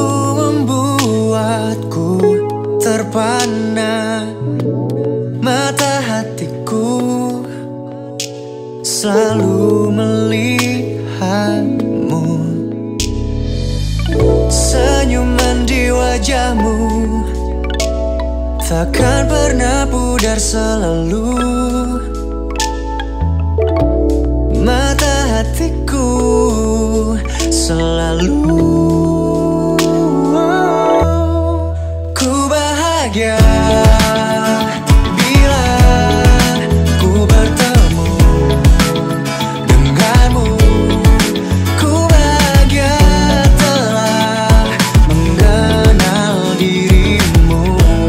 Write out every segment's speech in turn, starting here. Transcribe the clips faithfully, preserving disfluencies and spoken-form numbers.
membuatku terpana. Mata hatiku selalu melihatmu. Senyuman di wajahmu takkan pernah pudar selalu. Mata hatiku selalu. Ku bahagia bila ku bertemu denganmu. Ku bahagia telah mengenal dirimu.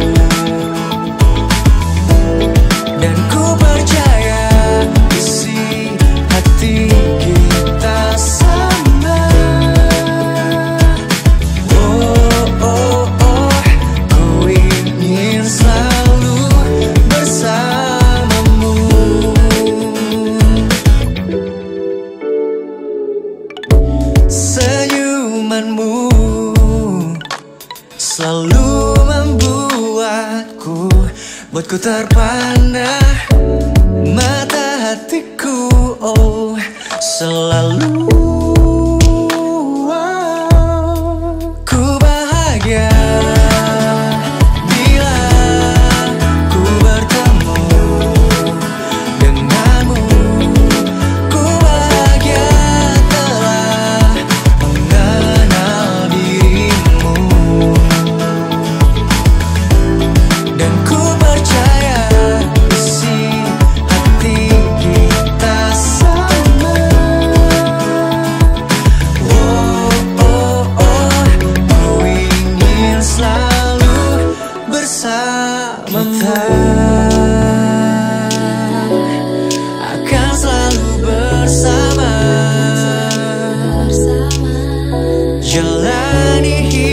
Dan ku percaya isi hati kita sama. Oh, oh, oh, ku ingin selalu bersamamu. Senyumanmu selalu membuatku, buatku terpana. Mata hatiku, oh, selalu. Ku bahagia bila ku bertemu denganmu. Ku bahagia telah mengenal dirimu. Dan ku percaya isi hati kita sama. Oh, oh, oh, ku ingin selalu bersamamu. Kita akan selalu bersama, jalani hidup